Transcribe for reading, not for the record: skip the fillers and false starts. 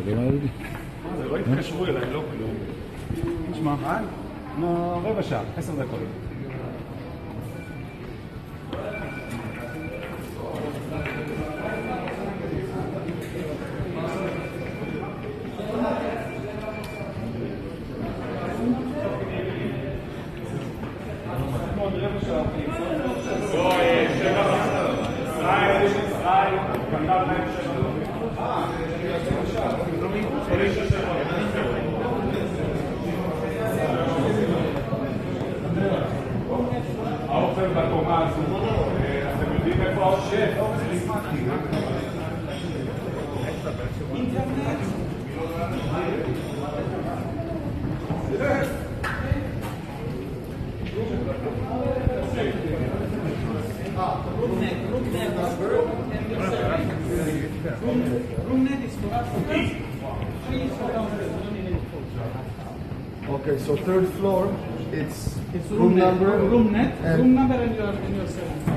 לא התקשרו אליי, לא כלום. נשמע? רבע שעה, 10 דקות. האוכל בקומה הזו, אתם יודעים איפה השף? Okay, so third floor, it's room number, room net, room number and your cell.